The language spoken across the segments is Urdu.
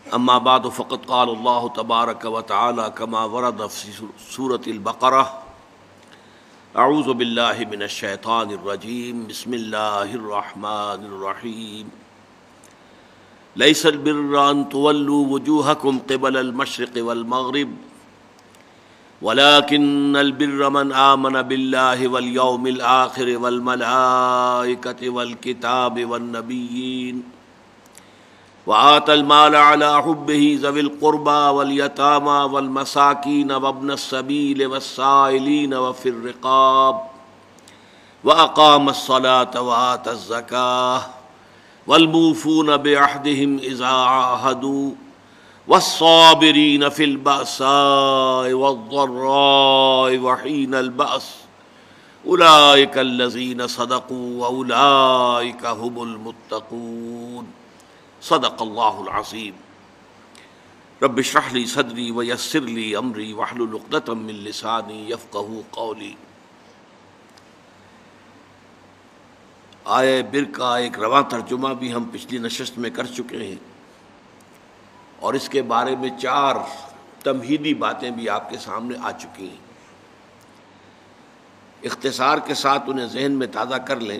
اما بعد فقد قال اللہ تبارک و تعالی کما ورد فی سورۃ البقرہ اعوذ باللہ من الشیطان الرجیم بسم اللہ الرحمن الرحیم لیس البر ان تولوا وجوہکم قبل المشرق والمغرب ولكن البر من آمن بالله واليوم الآخر والملائكة والكتاب والنبيين وآتى المال على حبه ذوي القربى واليتامى والمساكين وابن السبيل والسائلين وفي الرقاب وأقام الصلاة وآتى الزكاة والموفون بعهدهم إذا عاهدوا والصابرين في البأساء والضراء وحين البأس أولئك الذين صدقوا وأولئك هم المتقون صدق اللہ العظیم رب اشرح لی صدری ویسر لی امری واحلل عقدۃ من لسانی یفقہوا قولی۔ آیہ بر کا ایک رواں ترجمہ بھی ہم پچھلی نشست میں کر چکے ہیں اور اس کے بارے میں 4 تمہیدی باتیں بھی آپ کے سامنے آ چکی ہیں۔ اختصار کے ساتھ انہیں ذہن میں تازہ کر لیں۔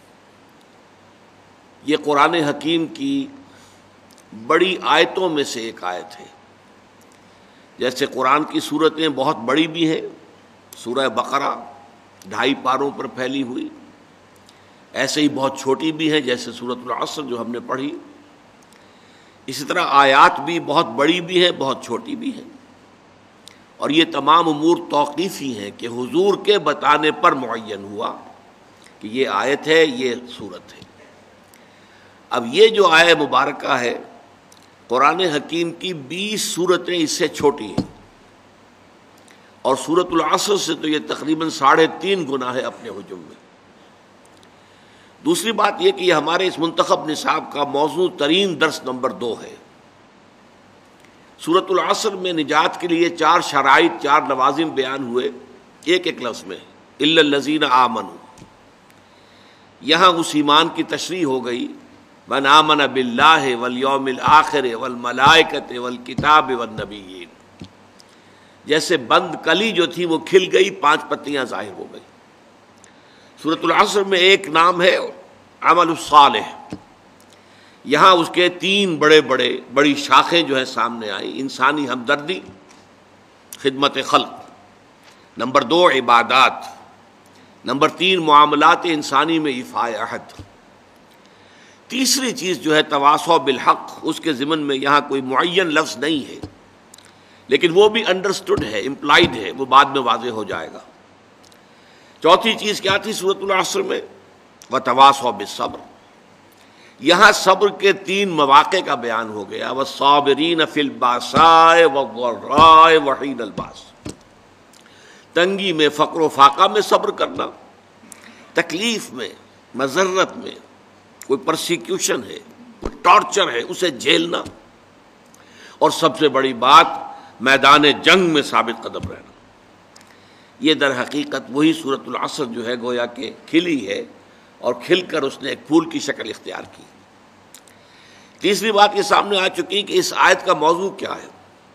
یہ قرآن حکیم کی بڑی آیتوں میں سے ایک آیت ہے۔ جیسے قرآن کی صورتیں بہت بڑی بھی ہیں، سورہ بقرہ 2.5 پاروں پر پھیلی ہوئی، ایسے ہی بہت چھوٹی بھی ہیں جیسے سورۃ العصر جو ہم نے پڑھی۔ اسی طرح آیات بھی بہت بڑی بھی ہیں، بہت چھوٹی بھی ہیں، اور یہ تمام امور توقیفی ہیں کہ حضور کے بتانے پر معین ہوا کہ یہ آیت ہے، یہ صورت ہے۔ اب یہ جو آیہ مبارکہ ہے قرآن حکیم کی 20 صورتیں اس سے چھوٹی ہیں، اور سورۃ العصر سے تو یہ تقریباً 3.5 گنا ہے اپنے حجم میں۔ دوسری بات یہ کہ یہ ہمارے اس منتخب نصاب کا موضوع ترین درس نمبر 2 ہے۔ سورۃ العصر میں نجات کے لیے 4 شرائط، 4 لوازم بیان ہوئے ایک ایک لفظ میں، الا الذین آمنوا۔ یہاں اس ایمان کی تشریح ہو گئی، من آمن باللہ والیوم الآخر والملائکۃ والکتاب والنبیین۔ جیسے بند کلی جو تھی وہ کھل گئی، 5 پتیاں ظاہر ہو گئی۔ سورۃ العصر میں ایک نام ہے عمل الصالح، یہاں اس کے 3 بڑی شاخیں جو ہے سامنے آئی۔ انسانی ہمدردی، خدمت خلق، نمبر 2 عبادات، نمبر 3 معاملات انسانی میں ایفاء عہد۔ تیسری چیز جو ہے تواصی بالحق، اس کے ضمن میں یہاں کوئی معین لفظ نہیں ہے، لیکن وہ بھی انڈرسٹوڈ ہے، امپلائڈ ہے، وہ بعد میں واضح ہو جائے گا۔ چوتھی چیز کیا تھی سورۃ العصر میں؟ وتواصوا بالصبر۔ یہاں صبر کے 3 مواقع کا بیان ہو گیا، والصابرین فی الباساء والضراء وحین الباس۔ تنگی میں، فقر و فاقہ میں صبر کرنا، تکلیف میں، مضرت میں، کوئی پرسیکیوشن ہے، کوئی ٹارچر ہے، اسے جھیلنا، اور سب سے بڑی بات میدان جنگ میں ثابت قدم رہنا۔ یہ در حقیقت وہی سورۃ العصر جو ہے گویا کہ کھلی ہے، اور کھل کر اس نے ایک پھول کی شکل اختیار کی۔ تیسری بات یہ سامنے آ چکی کہ اس آیت کا موضوع کیا ہے۔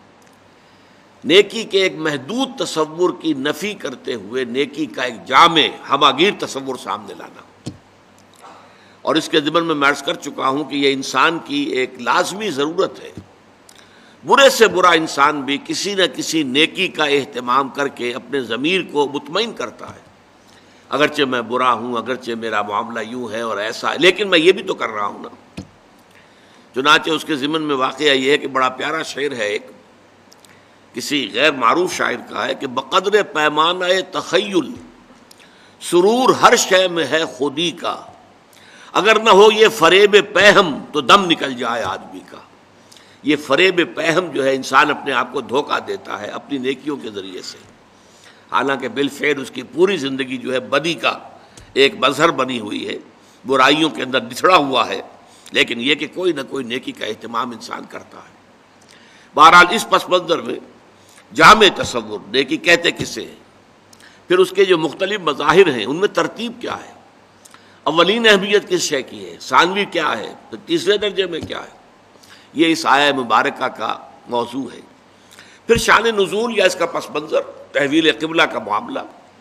نیکی کے ایک محدود تصور کی نفی کرتے ہوئے نیکی کا ایک جامع ہماگیر تصور سامنے لانا، اور اس کے ضمن میں عرض کر چکا ہوں کہ یہ انسان کی ایک لازمی ضرورت ہے۔ برے سے برا انسان بھی کسی نہ کسی نیکی کا اہتمام کر کے اپنے ضمیر کو مطمئن کرتا ہے، اگرچہ میں برا ہوں، اگرچہ میرا معاملہ یوں ہے اور ایسا ہے، لیکن میں یہ بھی تو کر رہا ہوں نا۔ چنانچہ اس کے ضمن میں واقعہ یہ ہے کہ بڑا پیارا شعر ہے، ایک کسی غیر معروف شاعر کا ہے کہ بقدر پیمانہ تخیل سرور ہر شے میں ہے خودی کا، اگر نہ ہو یہ فریب پہم تو دم نکل جائے آدمی کا۔ یہ فریب پہم جو ہے، انسان اپنے آپ کو دھوکہ دیتا ہے اپنی نیکیوں کے ذریعے سے، حالانکہ بالفعل اس کی پوری زندگی جو ہے بدی کا ایک مظہر بنی ہوئی ہے، برائیوں کے اندر بچھڑا ہوا ہے، لیکن یہ کہ کوئی نہ کوئی نیکی کا اہتمام انسان کرتا ہے۔ بہرحال اس پس منظر میں جامع تصور، نیکی کہتے کسے ہیں، پھر اس کے جو مختلف مظاہر ہیں ان میں ترتیب کیا ہے، اولین اہمیت کس شے کی ہے، ثانوی کیا ہے، پھر تیسرے درجے میں کیا ہے، یہ اس آیہ مبارکہ کا موضوع ہے۔ پھر شان نزول یا اس کا پس منظر، تحویل قبلہ کا معاملہ،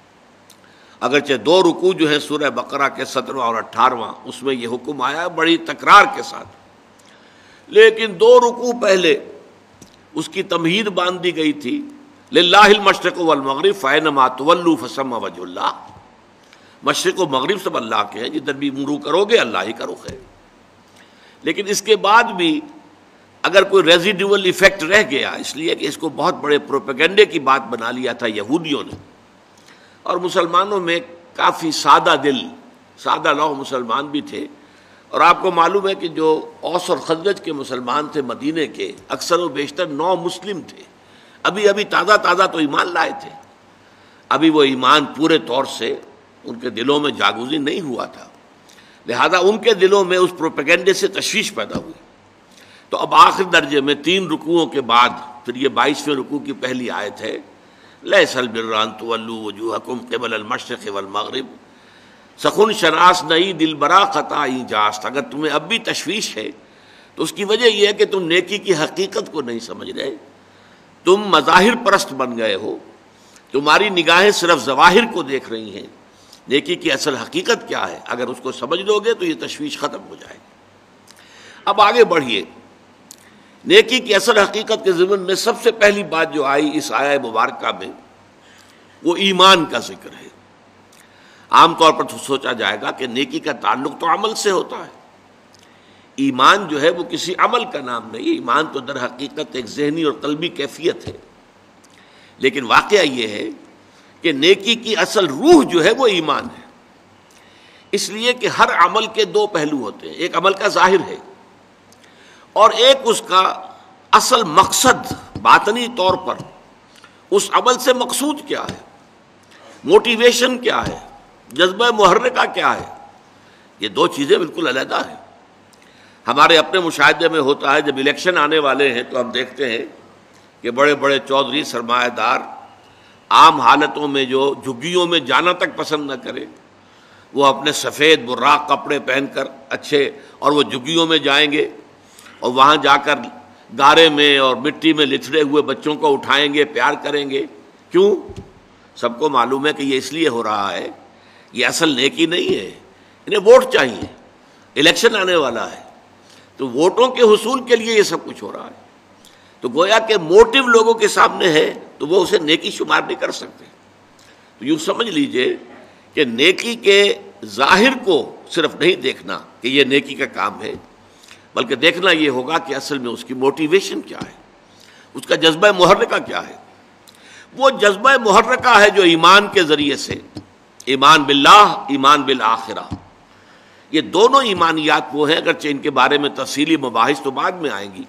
اگرچہ 2 رکوع جو ہے سورہ بقرہ کے 17واں اور 18واں، اس میں یہ حکم آیا بڑی تکرار کے ساتھ، لیکن 2 رکوع پہلے اس کی تمہید باندھ دی گئی تھی، للہ المشرق والمغرب فینما تولوا فثم وجہ اللہ، مشرق و مغرب سب اللہ کے ہیں، جدھر بھی منہ کرو گے اللہ ہی کا رخ ہے۔ لیکن اس کے بعد بھی اگر کوئی ریزیڈیول ایفیکٹ رہ گیا، اس لیے کہ اس کو بہت بڑے پروپیگنڈے کی بات بنا لیا تھا یہودیوں نے، اور مسلمانوں میں کافی سادہ دل، سادہ لوح مسلمان بھی تھے، اور آپ کو معلوم ہے کہ جو اوس اور خزرج کے مسلمان تھے مدینے کے، اکثر و بیشتر نو مسلم تھے، ابھی تازہ تو ایمان لائے تھے، ابھی وہ ایمان پورے طور سے ان کے دلوں میں جاگوزی نہیں ہوا تھا، لہذا ان کے دلوں میں اس پروپیگنڈے سے تشویش پیدا ہوئی۔ تو اب آخر درجے میں 3 رکوعوں کے بعد پھر یہ 22ویں رکوع کی پہلی آیت ہے، لیس البر ان تولوا وجوہکم قبل المشرق والمغرب، سخن شناس نئی دل برا خطا جاست۔ اگر تمہیں اب بھی تشویش ہے تو اس کی وجہ یہ ہے کہ تم نیکی کی حقیقت کو نہیں سمجھ رہے، تم مظاہر پرست بن گئے ہو، تمہاری نگاہیں صرف ظواہر کو دیکھ رہی ہیں، نیکی کی اصل حقیقت کیا ہے، اگر اس کو سمجھ لو گے تو یہ تشویش ختم ہو جائے گی۔ اب آگے بڑھیے، نیکی کی اصل حقیقت کے ضمن میں سب سے پہلی بات جو آئی اس آیہ مبارکہ میں وہ ایمان کا ذکر ہے۔ عام طور پر تو سوچا جائے گا کہ نیکی کا تعلق تو عمل سے ہوتا ہے، ایمان جو ہے وہ کسی عمل کا نام نہیں، ایمان تو در حقیقت ایک ذہنی اور قلبی کیفیت ہے، لیکن واقعہ یہ ہے کہ نیکی کی اصل روح جو ہے وہ ایمان ہے، اس لیے کہ ہر عمل کے 2 پہلو ہوتے ہیں، ایک عمل کا ظاہر ہے اور ایک اس کا اصل مقصد، باطنی طور پر اس عمل سے مقصود کیا ہے، موٹیویشن کیا ہے، جذبہ محرکہ کیا ہے، یہ 2 چیزیں بالکل علیحدہ ہیں۔ ہمارے اپنے مشاہدے میں ہوتا ہے، جب الیکشن آنے والے ہیں تو ہم دیکھتے ہیں کہ بڑے بڑے چودھری سرمایہ دار عام حالتوں میں جو جھگیوں میں جانا تک پسند نہ کرے، وہ اپنے سفید براق کپڑے پہن کر اچھے، اور وہ جھگیوں میں جائیں گے اور وہاں جا کر گارے میں اور مٹی میں لتھڑے ہوئے بچوں کو اٹھائیں گے، پیار کریں گے۔ کیوں؟ سب کو معلوم ہے کہ یہ اس لیے ہو رہا ہے، یہ اصل نیکی نہیں ہے، انہیں ووٹ چاہیے، الیکشن آنے والا ہے، تو ووٹوں کے حصول کے لیے یہ سب کچھ ہو رہا ہے۔ تو گویا کہ موٹیو لوگوں کے سامنے ہے تو وہ اسے نیکی شمار نہیں کر سکتے۔ تو یوں سمجھ لیجئے کہ نیکی کے ظاہر کو صرف نہیں دیکھنا کہ یہ نیکی کا کام ہے، بلکہ دیکھنا یہ ہوگا کہ اصل میں اس کی موٹیویشن کیا ہے، اس کا جذبہ محرکہ کیا ہے۔ وہ جذبہ محرکہ ہے جو ایمان کے ذریعے سے، ایمان باللہ، ایمان بالآخرہ، یہ دونوں ایمانیات وہ ہیں، اگرچہ ان کے بارے میں تفصیلی مباحث تو بعد میں آئیں گی،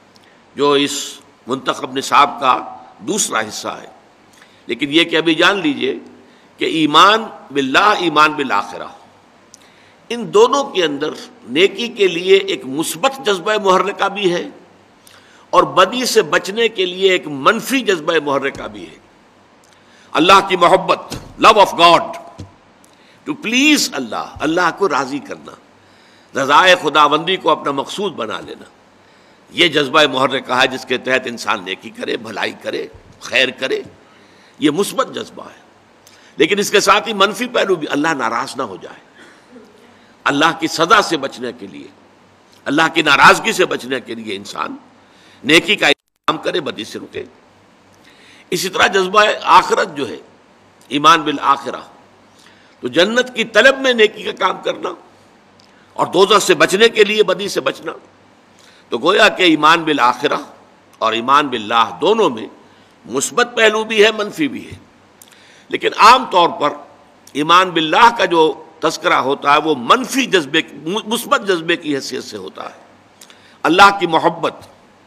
جو اس منتخب نصاب کا دوسرا حصہ ہے، لیکن یہ کہ ابھی جان لیجئے کہ ایمان باللہ، ایمان بالآخرہ، ان دونوں کے اندر نیکی کے لیے ایک مثبت جذبہ محرکہ بھی ہے اور بدی سے بچنے کے لیے ایک منفی جذبہ محرکہ بھی ہے۔ اللہ کی محبت، love of God, to please Allah, Allah کو راضی کرنا، رضائے خداوندی کو اپنا مقصود بنا لینا، یہ جذبہ محرکہ ہے جس کے تحت انسان نیکی کرے، بھلائی کرے، خیر کرے، یہ مثبت جذبہ ہے۔ لیکن اس کے ساتھ ہی منفی پہلو بھی، اللہ ناراض نہ ہو جائے، اللہ کی سزا سے بچنے کے لیے، اللہ کی ناراضگی سے بچنے کے لیے انسان نیکی کا کام کرے، بدی سے رکے۔ اسی طرح جذبہ آخرت جو ہے، ایمان بالآخرہ، تو جنت کی طلب میں نیکی کا کام کرنا اور دوزخ سے بچنے کے لیے بدی سے بچنا، تو گویا کہ ایمان بالآخرہ اور ایمان باللہ دونوں میں مثبت پہلو بھی ہے، منفی بھی ہے۔ لیکن عام طور پر ایمان باللہ کا جو تذکرہ ہوتا ہے وہ منفی جذبے، مثبت جذبے کی حیثیت سے ہوتا ہے۔ اللہ کی محبت،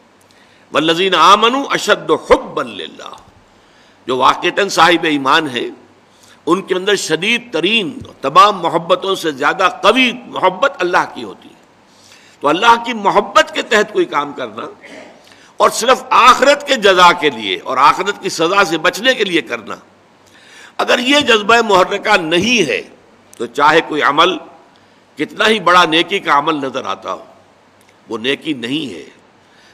والذین آمنوا اشد حبا للہ، جو واقعتاً صاحب ایمان ہے ان کے اندر شدید ترین تمام محبتوں سے زیادہ قوی محبت اللہ کی ہوتی ہے۔ تو اللہ کی محبت کے تحت کوئی کام کرنا اور صرف آخرت کے جزا کے لیے اور آخرت کی سزا سے بچنے کے لیے کرنا، اگر یہ جذبہ محرکہ نہیں ہے تو چاہے کوئی عمل کتنا ہی بڑا نیکی کا عمل نظر آتا ہو، وہ نیکی نہیں ہے،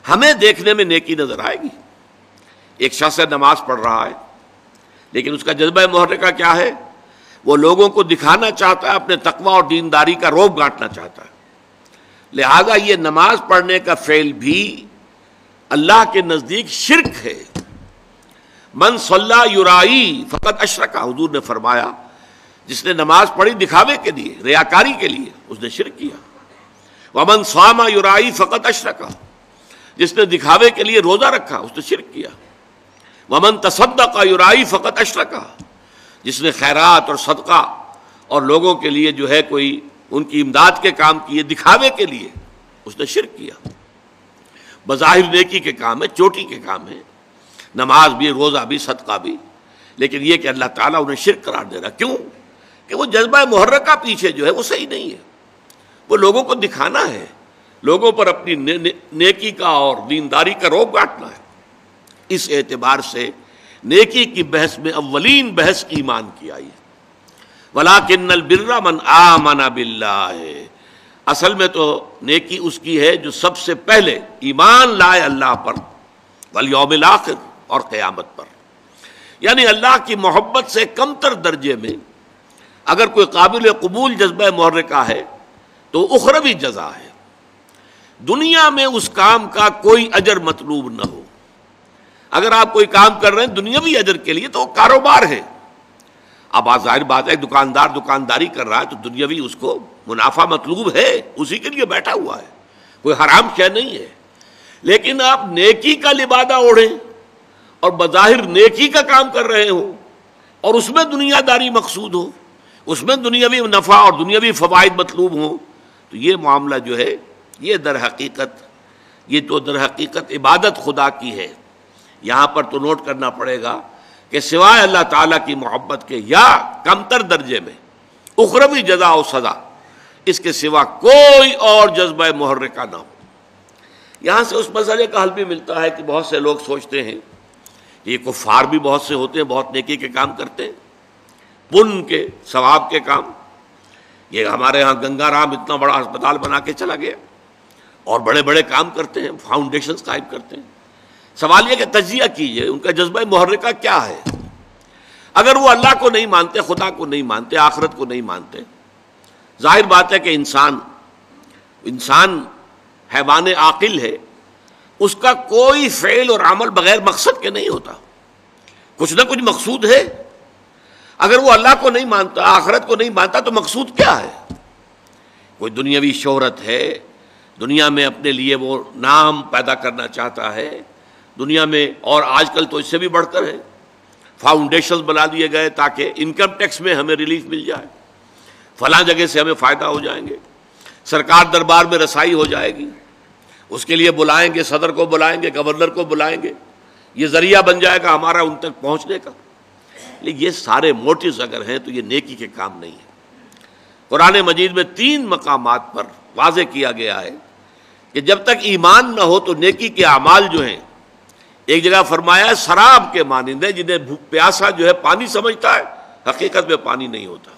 ہمیں دیکھنے میں نیکی نظر آئے گی. ایک شخص نماز پڑھ رہا ہے لیکن اس کا جذبہ محرکہ کیا ہے؟ وہ لوگوں کو دکھانا چاہتا ہے، اپنے تقوی اور دینداری کا روب گانٹنا چاہتا ہے. لہذا یہ نماز پڑھنے کا فعل بھی اللہ کے نزدیک شرک ہے. من صلی یرائی فقط اشرک، حضور نے فرمایا جس نے نماز پڑھی دکھاوے کے لیے، ریاکاری کے لیے، اس نے شرک کیا. ومن صام یرائی فقط اشرک، جس نے دکھاوے کے لیے روزہ رکھا اس نے شرک کیا. ومن تصدق یرائی فقط اشرک، جس نے خیرات اور صدقہ اور لوگوں کے لیے جو ہے کوئی ان کی امداد کے کام کیے دکھاوے کے لیے، اس نے شرک کیا. بظاہر نیکی کے کام ہے، چوٹی کے کام ہے، نماز بھی، روزہ بھی، صدقہ بھی، لیکن یہ کہ اللہ تعالیٰ انہیں شرک قرار دے رہا. کیوں؟ کہ وہ جذبہ محرکہ پیچھے جو ہے وہ صحیح نہیں ہے. وہ لوگوں کو دکھانا ہے، لوگوں پر اپنی نیکی کا اور دینداری کا روب گانٹنا ہے. اس اعتبار سے نیکی کی بحث میں اولین بحث ایمان کی آئی ہے. وَلَٰكِنَّ الْبِرَّ مَنْ آمَنَ بِاللَّهِ، اصل میں تو نیکی اس کی ہے جو سب سے پہلے ایمان لائے اللہ پر، والیوم الآخر، اور قیامت پر. یعنی اللہ کی محبت سے کمتر درجے میں اگر کوئی قابل قبول جذبہ محرکہ ہے تو اخروی جزا ہے. دنیا میں اس کام کا کوئی اجر مطلوب نہ ہو. اگر آپ کوئی کام کر رہے ہیں دنیاوی اجر کے لیے تو وہ کاروبار ہے. اب ظاہر بات ہے دکاندار دکانداری کر رہا ہے تو دنیاوی اس کو منافع مطلوب ہے، اسی کے لیے بیٹھا ہوا ہے، کوئی حرام شے نہیں ہے. لیکن آپ نیکی کا لبادہ اوڑھیں اور بظاہر نیکی کا کام کر رہے ہوں اور اس میں دنیا داری مقصود ہو، اس میں دنیاوی نفع اور دنیاوی فوائد مطلوب ہوں، تو یہ معاملہ جو ہے یہ در حقیقت عبادت خدا کی ہے. یہاں پر تو نوٹ کرنا پڑے گا کہ سوائے اللہ تعالیٰ کی محبت کے یا کمتر درجے میں اخروی جزا و سزا اس کے سوا کوئی اور جذبہ محرکہ نہ ہو. یہاں سے اس مسئلے کا حل بھی ملتا ہے کہ بہت سے لوگ سوچتے ہیں کہ یہ کفار بھی بہت سے ہوتے ہیں، بہت نیکی کے کام کرتے ہیں، پن کے ثواب کے کام. یہ ہمارے ہاں گنگا رام اتنا بڑا ہسپتال بنا کے چلا گیا اور بڑے بڑے کام کرتے ہیں، فاؤنڈیشنز قائم کرتے ہیں. سوال یہ کہ تجزیہ کیجئے ان کا جذبہ محرکہ کیا ہے. اگر وہ اللہ کو نہیں مانتے، خدا کو نہیں مانتے، آخرت کو نہیں مانتے، ظاہر بات ہے کہ انسان حیوان عاقل ہے، اس کا کوئی فعل اور عمل بغیر مقصد کے نہیں ہوتا، کچھ نہ کچھ مقصود ہے. اگر وہ اللہ کو نہیں مانتا، آخرت کو نہیں مانتا تو مقصود کیا ہے؟ کوئی دنیاوی شہرت ہے، دنیا میں اپنے لیے وہ نام پیدا کرنا چاہتا ہے دنیا میں، اور آج کل تو اس سے بھی بڑھ کر ہے، فاؤنڈیشنز بنا دیے گئے تاکہ انکم ٹیکس میں ہمیں ریلیف مل جائے، فلاں جگہ سے ہمیں فائدہ ہو جائیں گے، سرکار دربار میں رسائی ہو جائے گی، اس کے لیے بلائیں گے، صدر کو بلائیں گے، گورنر کو بلائیں گے، یہ ذریعہ بن جائے گا ہمارا ان تک پہنچنے کا. لیکن یہ سارے موٹیوز اگر ہیں تو یہ نیکی کے کام نہیں ہے. قرآن مجید میں 3 مقامات پر واضح کیا گیا ہے کہ جب تک ایمان نہ ہو تو نیکی کے اعمال جو ہیں، ایک جگہ فرمایا سراب کے مانند ہے، جنہیں پیاسا جو ہے پانی سمجھتا ہے، حقیقت میں پانی نہیں ہوتا.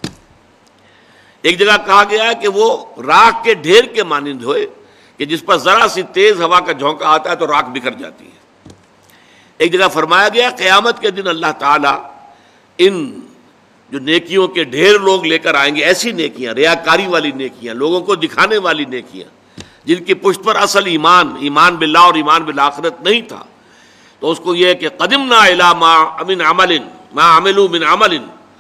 ایک جگہ کہا گیا ہے کہ وہ راکھ کے ڈھیر کے مانند ہوئے کہ جس پر ذرا سی تیز ہوا کا جھونکا آتا ہے تو راکھ بکھر جاتی ہے. ایک جگہ فرمایا گیا قیامت کے دن اللہ تعالیٰ ان جو نیکیوں کے ڈھیر لوگ لے کر آئیں گے، ایسی نیکیاں، ریاکاری والی نیکیاں، لوگوں کو دکھانے والی نیکیاں، جن کی پشت پر اصل ایمان باللہ اور ایمان بالآخرت نہیں تھا، تو اس کو یہ ہے کہ قدمنا الی ما عملوا من عمل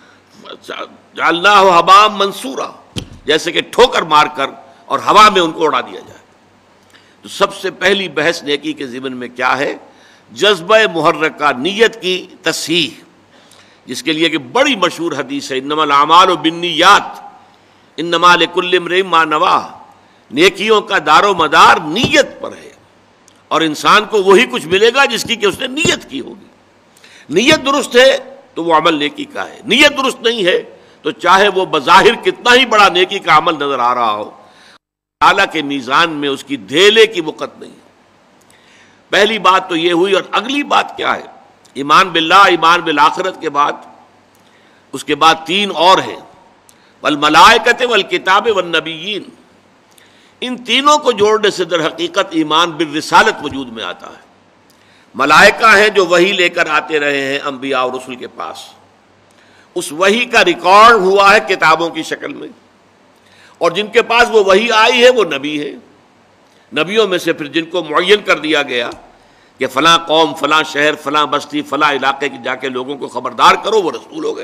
جعلناہ ھباء منثورا، جیسے کہ ٹھوکر مار کر اور ہوا میں ان کو اڑا دیا جائے. تو سب سے پہلی بحث نیکی کے ضمن میں کیا ہے؟ جذبہ محرکہ، نیت کی تصحیح، جس کے لیے کہ بڑی مشہور حدیث ہے انما الاعمال بالنیات انما لکل امرئ ما نویٰ. نیکیوں کا دار و مدار نیت پر ہے، اور انسان کو وہی کچھ ملے گا جس کی کہ اس نے نیت کی ہوگی. نیت درست ہے تو وہ عمل نیکی کا ہے، نیت درست نہیں ہے تو چاہے وہ بظاہر کتنا ہی بڑا نیکی کا عمل نظر آ رہا ہو، اللہ کے میزان میں اس کی دھیلے کی وقت نہیں. پہلی بات تو یہ ہوئی. اور اگلی بات کیا ہے؟ ایمان باللہ، ایمان بالآخرت کے بعد اس کے بعد 3 اور ہیں، والملائکۃ والکتاب والنبیین. ان تینوں کو جوڑنے سے در حقیقت ایمان بالرسالت وجود میں آتا ہے۔ ملائکہ ہیں جو وحی لے کر آتے رہے ہیں انبیاء اور رسل کے پاس، اس وحی کا ریکارڈ ہوا ہے کتابوں کی شکل میں، اور جن کے پاس وہ وحی آئی ہے وہ نبی ہے۔ نبیوں میں سے پھر جن کو معین کر دیا گیا کہ فلاں قوم، فلاں شہر، فلاں بستی، فلاں علاقے کی جا کے لوگوں کو خبردار کرو، وہ رسول ہو گئے۔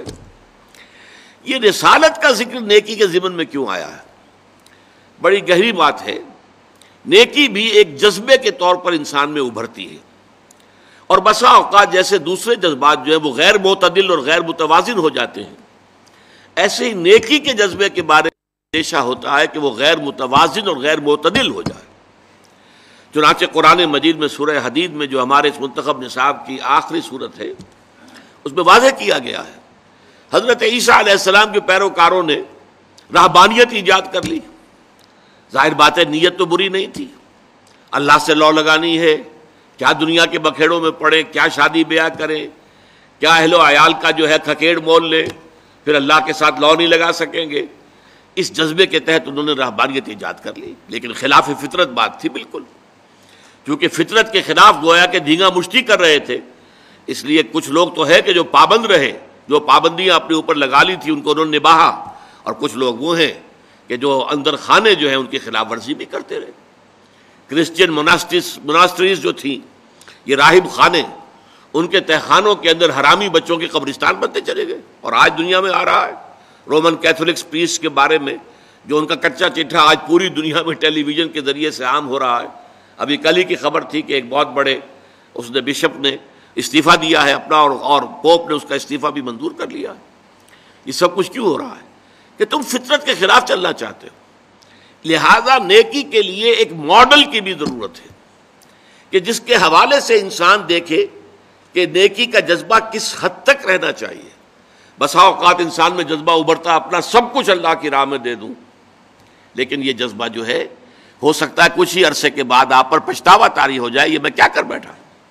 یہ رسالت کا ذکر نیکی کے ضمن میں کیوں آیا ہے؟ بڑی گہری بات ہے۔ نیکی بھی ایک جذبے کے طور پر انسان میں ابھرتی ہے، اور بسا اوقات جیسے دوسرے جذبات جو ہیں وہ غیر معتدل اور غیر متوازن ہو جاتے ہیں، ایسے ہی نیکی کے جذبے کے بارے میں اندیشہ ہوتا ہے کہ وہ غیر متوازن اور غیر معتدل ہو جائے۔ چنانچہ قرآن مجید میں سورہ حدید میں جو ہمارے اس منتخب نصاب کی آخری صورت ہے، اس میں واضح کیا گیا ہے حضرت عیسیٰ علیہ السلام کے پیروکاروں نے رہبانیت ایجاد کر لی۔ ظاہر بات ہے نیت تو بری نہیں تھی، اللہ سے لو لگانی ہے، کیا دنیا کے بکھیڑوں میں پڑے، کیا شادی بیاہ کریں، کیا اہل و عیال کا جو ہے کھکیڑ مول لیں، پھر اللہ کے ساتھ لو نہیں لگا سکیں گے۔ اس جذبے کے تحت انہوں نے رہبانیت ایجاد کر لی، لیکن خلاف فطرت بات تھی بالکل، کیونکہ فطرت کے خلاف گویا کہ دھینگا مشتی کر رہے تھے۔ اس لیے کچھ لوگ تو ہے کہ جو پابند رہے، جو پابندیاں اپنے اوپر لگا لی تھی ان کو انہوں نے نبھایا، اور کچھ لوگ وہ ہیں کہ جو اندر خانے جو ہیں ان کی خلاف ورزی بھی کرتے رہے۔ کرسچین مناسٹریز جو تھیں، یہ راہب خانے، ان کے تہخانوں کے اندر حرامی بچوں کے قبرستان بنتے چلے گئے، اور آج دنیا میں آ رہا ہے۔ رومن کیتھولکس پیس کے بارے میں جو ان کا کچا چٹھا آج پوری دنیا میں ٹیلی ویژن کے ذریعے سے عام ہو رہا ہے۔ ابھی کل ہی کی خبر تھی کہ ایک بہت بڑے اس نے بشپ نے استعفیٰ دیا ہے اپنا، اور پوپ نے اس کا استعفیٰ بھی منظور کر لیا ہے۔ یہ سب کچھ کیوں ہو رہا ہے؟ کہ تم فطرت کے خلاف چلنا چاہتے ہو۔ لہذا نیکی کے لیے ایک ماڈل کی بھی ضرورت ہے کہ جس کے حوالے سے انسان دیکھے کہ نیکی کا جذبہ کس حد تک رہنا چاہیے۔ بسا اوقات انسان میں جذبہ ابھرتا اپنا سب کچھ اللہ کی راہ میں دے دوں، لیکن یہ جذبہ جو ہے ہو سکتا ہے کچھ ہی عرصے کے بعد آپ پر پچھتاوا طاری ہو جائے، یہ میں کیا کر بیٹھا۔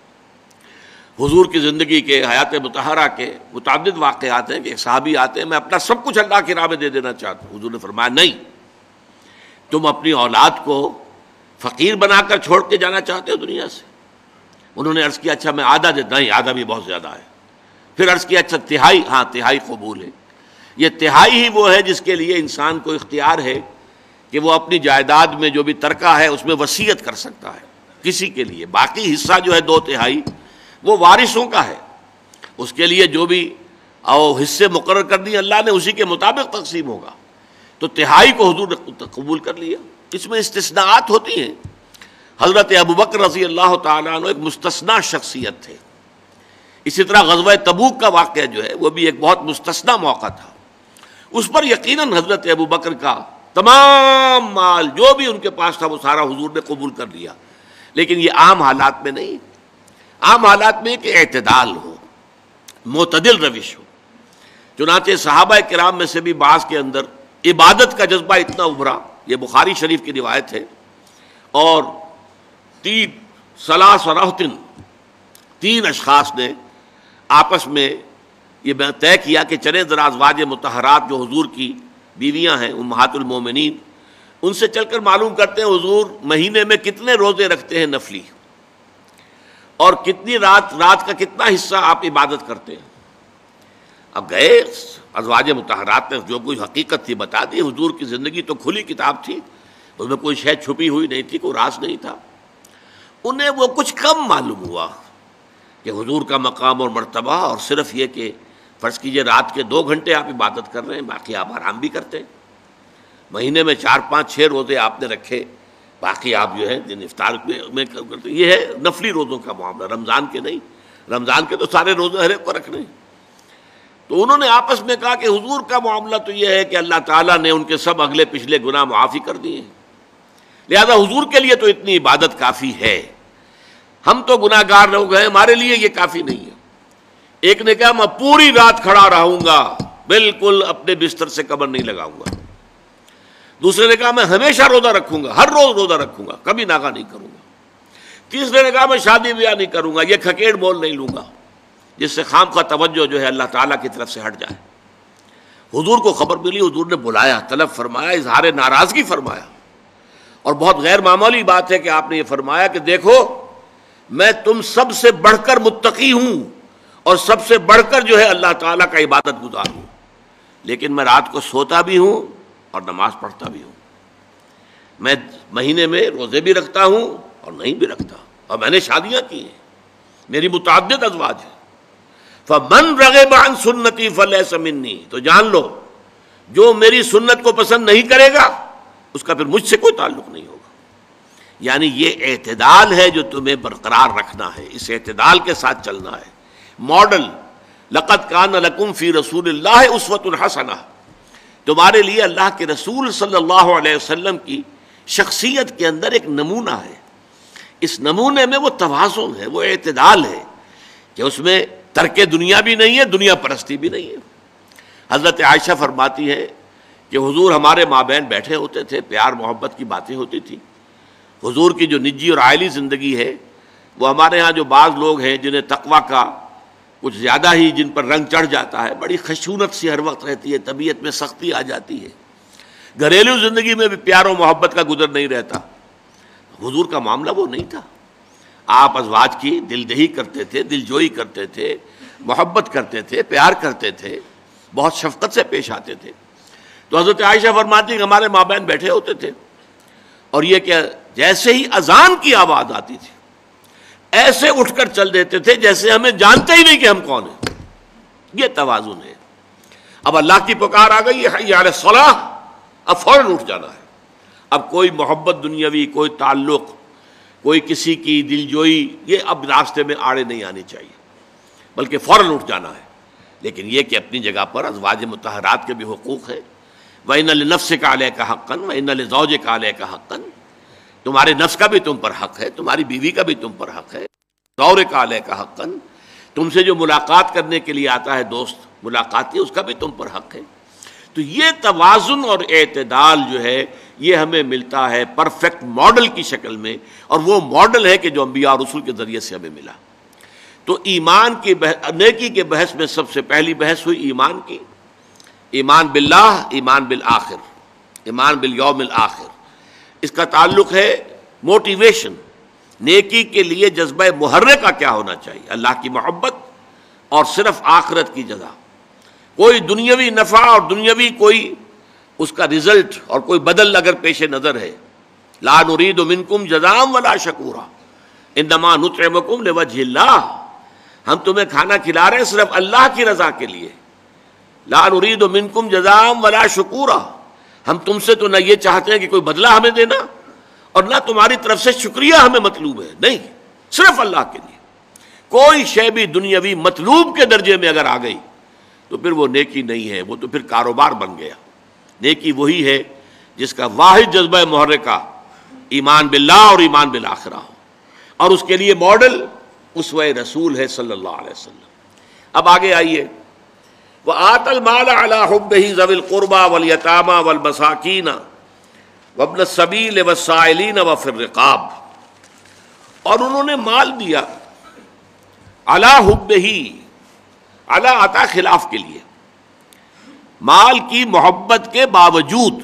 حضور کی زندگی کے، حیات مطہرہ کے متعدد واقعات ہیں کہ ایک صحابی آتے ہیں، میں اپنا سب کچھ اللہ کی راہ میں دے دینا چاہتا ہوں۔ حضور نے فرمایا نہیں، تم اپنی اولاد کو فقیر بنا کر چھوڑ کے جانا چاہتے ہو دنیا سے؟ انہوں نے عرض کیا اچھا میں آدھا دیتا، نہیں آدھا بھی بہت زیادہ ہے۔ پھر عرض کیا اچھا تہائی؟ ہاں تہائی قبول ہے۔ یہ تہائی ہی وہ ہے جس کے لیے انسان کو اختیار ہے کہ وہ اپنی جائیداد میں جو بھی ترکہ ہے اس میں وصیت کر سکتا ہے کسی کے لیے۔ باقی حصہ جو ہے 2/3 وہ وارثوں کا ہے، اس کے لیے جو بھی حصے مقرر کر دیے اللہ نے اسی کے مطابق تقسیم ہوگا۔ تو تہائی کو حضور نے قبول کر لیا۔ اس میں استثناءات ہوتی ہیں۔ حضرت ابوبکر رضی اللہ تعالیٰ عنہ ایک مستثنیٰ شخصیت تھے۔ اسی طرح غزوہ تبوک کا واقعہ جو ہے وہ بھی ایک بہت مستثنیٰ موقع تھا۔ اس پر یقیناً حضرت ابوبکر کا تمام مال جو بھی ان کے پاس تھا وہ سارا حضور نے قبول کر لیا، لیکن یہ عام حالات میں نہیں۔ عام حالات میں کہ اعتدال ہو، معتدل روش ہو۔ چنانچہ صحابہ کرام میں سے بھی بعض کے اندر عبادت کا جذبہ اتنا ابھرا، یہ بخاری شریف کی روایت ہے، اور 3 اشخاص نے آپس میں یہ طے کیا کہ چلے ذرا ازواج مطہرات جو حضور کی بیویاں ہیں امہات المومنین، ان سے چل کر معلوم کرتے ہیں حضور مہینے میں کتنے روزے رکھتے ہیں نفلی، اور کتنی رات کا کتنا حصہ آپ عبادت کرتے ہیں۔ اب گئے ازواج مطہرات نے جو کوئی حقیقت تھی بتا دی۔ حضور کی زندگی تو کھلی کتاب تھی، اس میں کوئی شے چھپی ہوئی نہیں تھی، کوئی راز نہیں تھا۔ انہیں وہ کچھ کم معلوم ہوا کہ حضور کا مقام اور مرتبہ، اور صرف یہ کہ فرض کیجئے رات کے 2 گھنٹے آپ عبادت کر رہے ہیں، باقی آپ آرام بھی کرتے ہیں۔ مہینے میں 4 5 6 روزے آپ نے رکھے، باقی آپ جو ہے دن افطار میں کرتے۔ یہ ہے نفلی روزوں کا معاملہ، رمضان کے نہیں۔ رمضان کے تو سارے روزے ہر ایک کو رکھنے ہیں۔ تو انہوں نے آپس میں کہا کہ حضور کا معاملہ تو یہ ہے کہ اللہ تعالیٰ نے ان کے سب اگلے پچھلے گناہ معافی کر دیے ہیں، لہذا حضور کے لیے تو اتنی عبادت کافی ہے، ہم تو گناہ گار لوگ ہیں، ہمارے لیے یہ کافی نہیں ہے۔ ایک نے کہا میں پوری رات کھڑا رہوں گا، بالکل اپنے بستر سے کمر نہیں لگاؤں گا۔ دوسرے نے کہا میں ہمیشہ روزہ رکھوں گا، ہر روز روزہ رکھوں گا، کبھی ناغہ نہیں کروں گا۔ تیسرے نے کہا میں شادی بیاہ نہیں کروں گا، یہ کھکیڑ مول نہیں لوں گا جس سے خام کا توجہ جو ہے اللہ تعالیٰ کی طرف سے ہٹ جائے۔ حضور کو خبر ملی، حضور نے بلایا، طلب فرمایا، اظہار ناراضگی فرمایا، اور بہت غیر معمولی بات ہے کہ آپ نے یہ فرمایا کہ دیکھو میں تم سب سے بڑھ کر متقی ہوں اور سب سے بڑھ کر جو ہے اللہ تعالیٰ کا عبادت گزار ہوں، لیکن میں رات کو سوتا بھی ہوں اور نماز پڑھتا بھی ہوں، میں مہینے میں روزے بھی رکھتا ہوں اور نہیں بھی رکھتا، اور میں نے شادیاں کی ہیں، میری متعدد ازواج ہیں۔ فمن رغب عن سنتی فلیس منی، تو جان لو جو میری سنت کو پسند نہیں کرے گا اس کا پھر مجھ سے کوئی تعلق نہیں ہوگا۔ یعنی یہ اعتدال ہے جو تمہیں برقرار رکھنا ہے، اس اعتدال کے ساتھ چلنا ہے۔ ماڈل لقد کان لکم فی رسول اللہ اسوۃ حسنہ، تمہارے لیے اللہ کے رسول صلی اللہ علیہ وسلم کی شخصیت کے اندر ایک نمونہ ہے۔ اس نمونے میں وہ توازن ہے، وہ اعتدال ہے کہ اس میں ترک دنیا بھی نہیں ہے، دنیا پرستی بھی نہیں ہے۔ حضرت عائشہ فرماتی ہے کہ حضور ہمارے مابین بیٹھے ہوتے تھے، پیار محبت کی باتیں ہوتی تھی۔ حضور کی جو نجی اور عائلی زندگی ہے وہ ہمارے ہاں جو بعض لوگ ہیں جنہیں تقویٰ کا کچھ زیادہ ہی جن پر رنگ چڑھ جاتا ہے، بڑی خشونت سی ہر وقت رہتی ہے، طبیعت میں سختی آ جاتی ہے، گھریلو زندگی میں بھی پیار و محبت کا گزر نہیں رہتا۔ حضور کا معاملہ وہ نہیں تھا، آپ ازواج کی دل دہی کرتے تھے، دل جوئی کرتے تھے، محبت کرتے تھے، پیار کرتے تھے، بہت شفقت سے پیش آتے تھے۔ تو حضرت عائشہ فرماتی ہیں کہ ہمارے مابین بیٹھے ہوتے تھے اور یہ کہ جیسے ہی اذان کی آواز آتی تھی ایسے اٹھ کر چل دیتے تھے جیسے ہمیں جانتے ہی نہیں کہ ہم کون ہیں۔ یہ توازن ہے۔ اب اللہ کی پکار آ گئی ہے حی علی الصلاۃ، اب فوراً اٹھ جانا ہے۔ اب کوئی محبت دنیاوی، کوئی تعلق، کوئی کسی کی دل جوئی، یہ اب راستے میں آڑے نہیں آنی چاہیے، بلکہ فوراً اٹھ جانا ہے۔ لیکن یہ کہ اپنی جگہ پر ازواج مطہرات کے بھی حقوق ہیں۔ وَإِنَّ لِنَفْسِكَ عَلَيْكَ حَقًّا وَإِنَّ لِزَوْجِكَ عَلَيْكَ حَقًّا، تمہارے نفس کا بھی تم پر حق ہے، تمہاری بیوی کا بھی تم پر حق ہے۔ زَوْجِكَ عَلَيْكَ حَقًّا، تم سے جو ملاقات کرنے کے لیے آتا ہے دوست ملاقاتی، اس کا بھی تم پر حق ہے۔ تو یہ توازن اور اعتدال جو ہے یہ ہمیں ملتا ہے پرفیکٹ ماڈل کی شکل میں، اور وہ ماڈل ہے کہ جو انبیاء اور رسول کے ذریعے سے ہمیں ملا۔ تو ایمان کی نیکی کے بحث میں سب سے پہلی بحث ہوئی ایمان کی، ایمان باللہ، ایمان بالآخر، ایمان بالیوم الآخر۔ اس کا تعلق ہے موٹیویشن، نیکی کے لیے جذبہ محرکہ کیا ہونا چاہیے؟ اللہ کی محبت اور صرف آخرت کی جزا۔ کوئی دنیاوی نفع اور دنیاوی کوئی اس کا رزلٹ اور کوئی بدل اگر پیش نظر ہے، لا نرید منکم جزاء ولا شکورا انما نطعمکم لوجہ اللہ، ہم تمہیں کھانا کھلا رہے ہیں صرف اللہ کی رضا کے لیے۔ لا نرید منکم جزاء ولا شکورا، ہم تم سے تو نہ یہ چاہتے ہیں کہ کوئی بدلہ ہمیں دینا اور نہ تمہاری طرف سے شکریہ ہمیں مطلوب ہے، نہیں، صرف اللہ کے لیے۔ کوئی شے بھی دنیاوی مطلوب کے درجے میں اگر آ گئی تو پھر وہ نیکی نہیں ہے، وہ تو پھر کاروبار بن گیا۔ نیکی وہی ہے جس کا واحد جذبہ محرکہ ایمان باللہ اور ایمان بالآخرہ ہو، اور اس کے لیے ماڈل اسوہ رسول ہے صلی اللہ علیہ وسلم۔ اب آگے آئیے، وَآتَى الْمَالَ عَلَىٰ حُبِّهِ ذَوِي الْقُرْبَىٰ وَالْيَتَامَىٰ وَالْمَسَاكِينَ وَابْنَ السَّبِيلِ وَالسَّائِلِينَ وَفِي الرِّقَابِ، اور انہوں نے مال دیا عَلَىٰ حُبِّهِ، عَلَىٰ عطا خلاف کے لیے، مال کی محبت کے باوجود،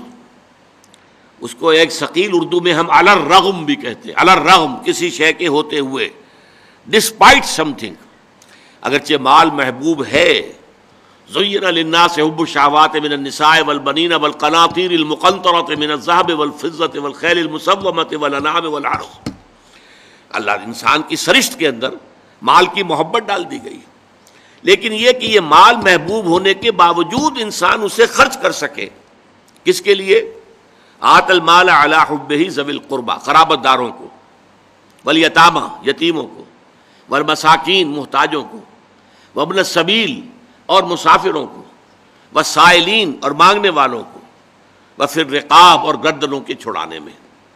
اس کو ایک ثقیل اردو میں ہم علی الرغم بھی کہتے ہیں، علی الرغم، کسی شے کے ہوتے ہوئے، ڈسپائٹ سم تھنگ، اگرچہ مال محبوب ہے۔ زین للناس حب الشہوات من النساء والبنین والقناطیر المقنطرۃ من الذہب والفضۃ والخیل المسومۃ والانعام والحرث، اللہ انسان کی سرشت کے اندر مال کی محبت ڈال دی گئی، لیکن یہ کہ یہ مال محبوب ہونے کے باوجود انسان اسے خرچ کر سکے، کس کے لیے؟ آت المال علی حبہ ذوی القربى، قرابت داروں کو، والیتامى، یتیموں کو، والمساکین، محتاجوں کو، وابن السبیل، اور مسافروں کو، والسائلین، اور مانگنے والوں کو، وفی الرقاب، اور گردنوں کے چھڑانے میں۔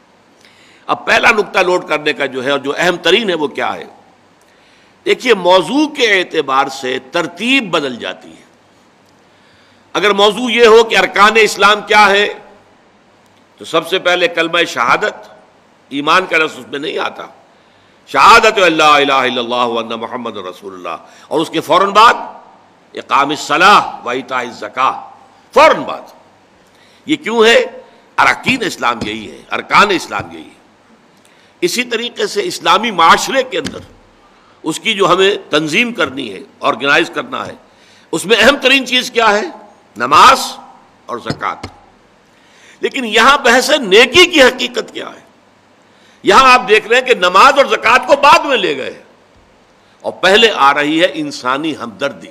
اب پہلا نقطہ نوٹ کرنے کا جو ہے اور جو اہم ترین ہے وہ کیا ہے؟ دیکھیے، موضوع کے اعتبار سے ترتیب بدل جاتی ہے۔ اگر موضوع یہ ہو کہ ارکان اسلام کیا ہے تو سب سے پہلے کلمہ شہادت، ایمان کا لفظ اس میں نہیں آتا، شہادت اللہ الہ الا اللہ وان محمد رسول اللہ، اور اس کے فوراً بعد اقام الصلاۃ و ایتاء الزکاۃ، فوراً بعد۔ یہ کیوں ہے؟ اراکین اسلام یہی ہے، ارکان اسلام یہی ہے۔ اسی طریقے سے اسلامی معاشرے کے اندر اس کی جو ہمیں تنظیم کرنی ہے، آرگنائز کرنا ہے، اس میں اہم ترین چیز کیا ہے؟ نماز اور زکوٰۃ۔ لیکن یہاں بحث ہے نیکی کی حقیقت کیا ہے۔ یہاں آپ دیکھ رہے ہیں کہ نماز اور زکوٰۃ کو بعد میں لے گئے اور پہلے آ رہی ہے انسانی ہمدردی۔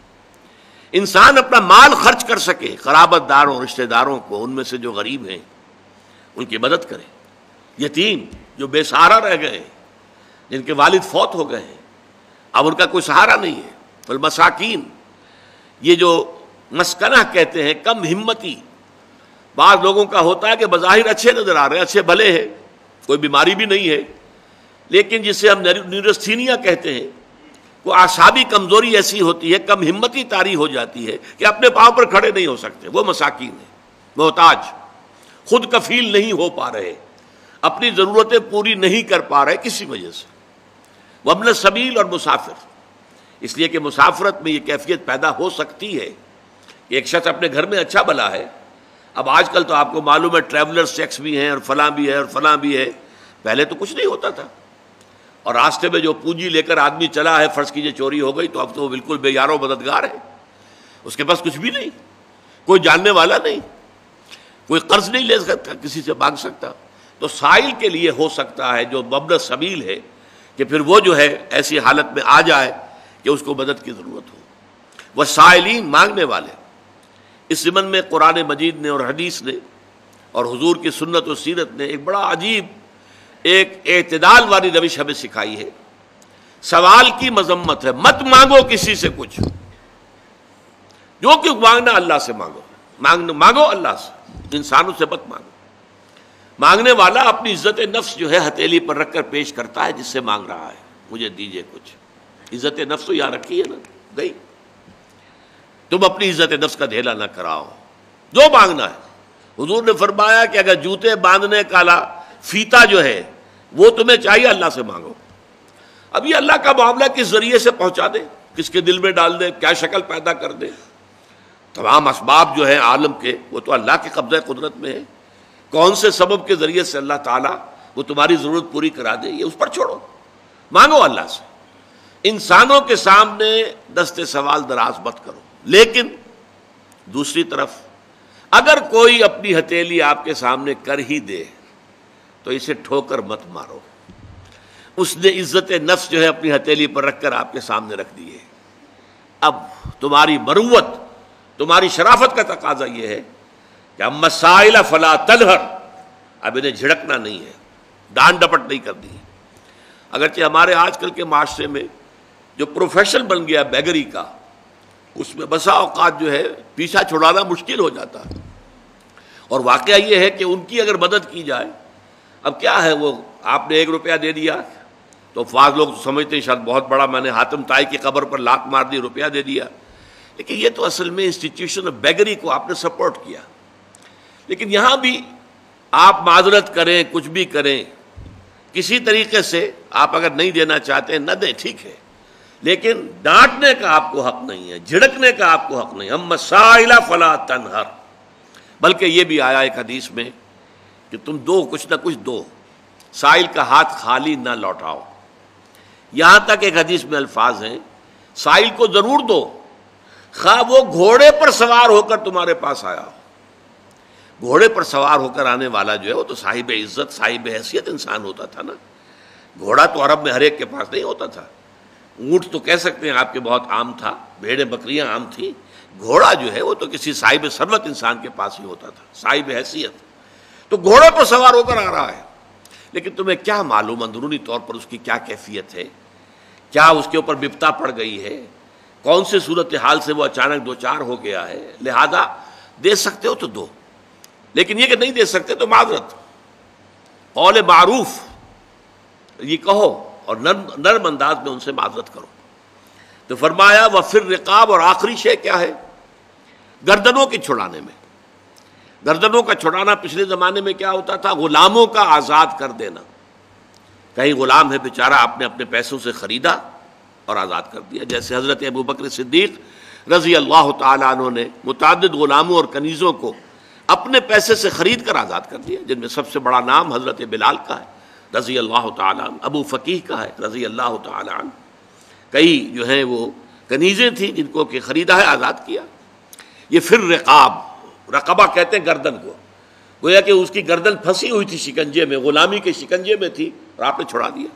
انسان اپنا مال خرچ کر سکے، قرابت داروں، رشتہ داروں کو، ان میں سے جو غریب ہیں ان کی مدد کرے، یتیم جو بے سہارا رہ گئے، جن کے والد فوت ہو گئے ہیں، اب ان کا کوئی سہارا نہیں ہے، والمساکین، یہ جو مسکنہ کہتے ہیں، کم ہمتی، بعض لوگوں کا ہوتا ہے کہ بظاہر اچھے نظر آ رہے ہیں، اچھے بھلے ہیں، کوئی بیماری بھی نہیں ہے، لیکن جسے ہم نیورستھینیا کہتے ہیں، وہ اعصابی کمزوری ایسی ہوتی ہے، کم ہمتی طاری ہو جاتی ہے کہ اپنے پاؤں پر کھڑے نہیں ہو سکتے، وہ مساکین ہیں، محتاج، خود کفیل نہیں ہو پا رہے، اپنی ضرورتیں پوری نہیں کر پا رہے کسی وجہ سے، وابن السبیل اور مسافر۔ اس لیے کہ مسافرت میں یہ کیفیت پیدا ہو سکتی ہے کہ ایک شخص اپنے گھر میں اچھا بھلا ہے، اب آج کل تو آپ کو معلوم ہے ٹریولر سیکس بھی ہیں اور فلاں بھی ہے اور فلاں بھی ہے، پہلے تو کچھ نہیں ہوتا تھا، اور راستے میں جو پونجی لے کر آدمی چلا ہے، فرض کیجئے چوری ہو گئی، تو اب تو وہ بالکل بے یار و مددگار ہے، اس کے پاس کچھ بھی نہیں، کوئی جاننے والا نہیں، کوئی قرض نہیں لے سکتا، کسی سے مانگ سکتا۔ تو سائل کے لیے ہو سکتا ہے جو مبن سبیل ہے کہ پھر وہ جو ہے ایسی حالت میں آ جائے کہ اس کو مدد کی ضرورت ہو۔ وہ سائلین، مانگنے والے۔ اس ضمن میں قرآن مجید نے اور حدیث نے اور حضور کی سنت و سیرت نے ایک بڑا عجیب ایک اعتدال والی روش ہمیں سکھائی ہے۔ سوال کی مذمت ہے، مت مانگو کسی سے کچھ، جو کہ مانگنا اللہ سے مانگو، مانگو اللہ سے، انسانوں سے مت مانگو۔ مانگنے والا اپنی عزت نفس جو ہے ہتھیلی پر رکھ کر پیش کرتا ہے جس سے مانگ رہا ہے، مجھے دیجئے کچھ۔ عزت نفس تو یہاں رکھی ہے نا، گئی۔ تم اپنی عزت نفس کا دھیلا نہ کراؤ، جو مانگنا ہے۔ حضور نے فرمایا کہ اگر جوتے باندھنے کا فیتا جو ہے وہ تمہیں چاہیے، اللہ سے مانگو۔ اب یہ اللہ کا معاملہ کس ذریعے سے پہنچا دے، کس کے دل میں ڈال دے، کیا شکل پیدا کر دے، تمام اسباب جو ہیں عالم کے وہ تو اللہ کے قبضہ قدرت میں ہے۔ کون سے سبب کے ذریعے سے اللہ تعالیٰ وہ تمہاری ضرورت پوری کرا دے، یہ اس پر چھوڑو، مانگو اللہ سے۔ انسانوں کے سامنے دست سوال دراز مت کرو، لیکن دوسری طرف اگر کوئی اپنی ہتھیلی آپ کے سامنے کر ہی دے تو اسے ٹھوکر مت مارو۔ اس نے عزت نفس جو ہے اپنی ہتھیلی پر رکھ کر آپ کے سامنے رکھ دی ہے۔ اب تمہاری مروت، تمہاری شرافت کا تقاضا یہ ہے کہ اما السائل فلا تنہر، اب انہیں جھڑکنا نہیں ہے، ڈانٹ ڈپٹ نہیں کرنی ہے۔ اگرچہ ہمارے آج کل کے معاشرے میں جو پروفیشن بن گیا بیگری کا، اس میں بسا اوقات جو ہے پیچھا چھڑانا مشکل ہو جاتا ہے، اور واقعہ یہ ہے کہ ان کی اگر مدد کی جائے، اب کیا ہے، وہ آپ نے 1 روپیہ دے دیا تو بعض لوگ سمجھتے ہیں شاید بہت بڑا، میں نے حاتم طائی کی قبر پر لات مار دی، روپیہ دے دیا، لیکن یہ تو اصل میں انسٹیٹیوشن آف بیگری کو آپ نے سپورٹ کیا۔ لیکن یہاں بھی آپ معذرت کریں، کچھ بھی کریں، کسی طریقے سے آپ اگر نہیں دینا چاہتے ہیں نہ دیں، ٹھیک ہے، لیکن ڈانٹنے کا آپ کو حق نہیں ہے، جھڑکنے کا آپ کو حق نہیں۔ اما السائل فلا تنہر، بلکہ یہ بھی آیا ایک حدیث میں کہ تم دو، کچھ نہ کچھ دو، سائل کا ہاتھ خالی نہ لوٹاؤ۔ یہاں تک ایک حدیث میں الفاظ ہیں، سائل کو ضرور دو، خواہ وہ گھوڑے پر سوار ہو کر تمہارے پاس آیا ہو۔ گھوڑے پر سوار ہو کر آنے والا جو ہے وہ تو صاحب عزت، صاحب حیثیت انسان ہوتا تھا نا۔ گھوڑا تو عرب میں ہر ایک کے پاس نہیں ہوتا تھا، اونٹ تو کہہ سکتے ہیں آپ کے بہت عام تھا، بھیڑیں بکریاں عام تھیں، گھوڑا جو ہے وہ تو کسی صاحب ثروت انسان کے پاس ہی ہوتا تھا، صاحب حیثیت۔ تو گھوڑے پر سوار ہو کر آ رہا ہے، لیکن تمہیں کیا معلوم اندرونی طور پر اس کی کیا کیفیت ہے، کیا اس کے اوپر بپتا پڑ گئی ہے، کون سے صورتحال سے وہ اچانک دوچار ہو گیا ہے۔ لہذا دے سکتے ہو تو دو، لیکن یہ کہ نہیں دے سکتے تو معذرت، قول معروف یہ کہو اور نرم انداز میں ان سے معذرت کرو۔ تو فرمایا وفر رقاب، اور آخری شے کیا ہے، گردنوں کی چھڑانے میں۔ گردنوں کا چھڑانا پچھلے زمانے میں کیا ہوتا تھا، غلاموں کا آزاد کر دینا۔ کہیں غلام ہے بیچارہ، آپ نے اپنے پیسوں سے خریدا اور آزاد کر دیا، جیسے حضرت ابو بکر صدیق رضی اللہ تعالیٰ عنہ نے متعدد غلاموں اور کنیزوں کو اپنے پیسے سے خرید کر آزاد کر دیا، جن میں سب سے بڑا نام حضرت بلال کا ہے رضی اللہ تعالیٰ عنہ، ابو فقیہ کا ہے رضی اللہ تعالیٰ عنہ، کئی جو ہیں وہ کنیزیں تھیں جن کو کہ خریدا ہے، آزاد کیا۔ یہ پھر رقاب، رقبہ کہتے ہیں گردن کو، گویا کہ اس کی گردن پھنسی ہوئی تھی شکنجے میں، غلامی کے شکنجے میں تھی اور آپ نے چھڑا دیا۔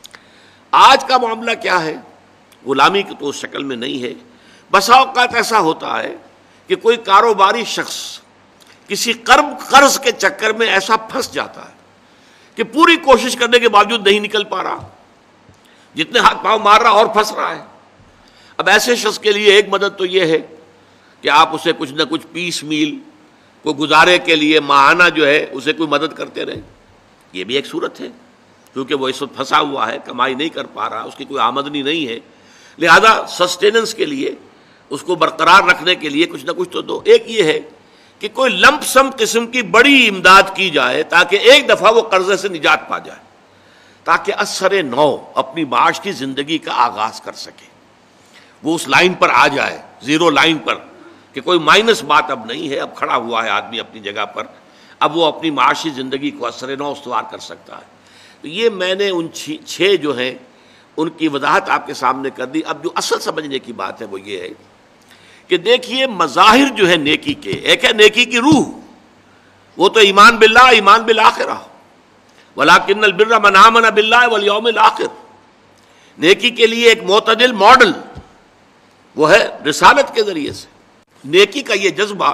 آج کا معاملہ کیا ہے؟ غلامی کی تو اس شکل میں نہیں ہے، بسا اوقات ایسا ہوتا ہے کہ کوئی کاروباری شخص کسی قرض کے چکر میں ایسا پھنس جاتا ہے کہ پوری کوشش کرنے کے باوجود نہیں نکل پا رہا، جتنے ہاتھ پاؤں مار رہا اور پھنس رہا ہے۔ اب ایسے شخص کے لیے ایک مدد تو یہ ہے کہ آپ اسے کچھ نہ کچھ پیس میل کو گزارے کے لیے ماہانہ جو ہے اسے کوئی مدد کرتے رہے، یہ بھی ایک صورت ہے، کیونکہ وہ اس وقت پھنسا ہوا ہے، کمائی نہیں کر پا رہا، اس کی کوئی آمدنی نہیں ہے، لہذا سسٹیننس کے لیے، اس کو برقرار رکھنے کے لیے کچھ نہ کچھ تو دو۔ ایک یہ ہے کہ کوئی لمپ سم قسم کی بڑی امداد کی جائے تاکہ ایک دفعہ وہ قرضے سے نجات پا جائے، تاکہ اثر نو اپنی معاش کی زندگی کا آغاز کر سکے، وہ اس لائن پر آ جائے، زیرو لائن پر، کہ کوئی مائنس بات اب نہیں ہے، اب کھڑا ہوا ہے آدمی اپنی جگہ پر، اب وہ اپنی معاشی زندگی کو اثر نو استوار کر سکتا ہے۔ تو یہ میں نے ان چھ جو ہیں ان کی وضاحت آپ کے سامنے کر دی۔ اب جو اصل سمجھنے کی بات ہے وہ یہ ہے کہ دیکھیے مظاہر جو ہے نیکی کے، ایک ہے نیکی کی روح، وہ تو ایمان باللہ، ایمان بالآخرہ، وَلَٰكِنَّ الْبِرَّ مَنْ آمَنَ بِاللَّهِ وَالْيَوْمِ الْآخِرِ۔ نیکی کے لیے ایک معتدل ماڈل وہ ہے رسالت کے ذریعے سے۔ نیکی کا یہ جذبہ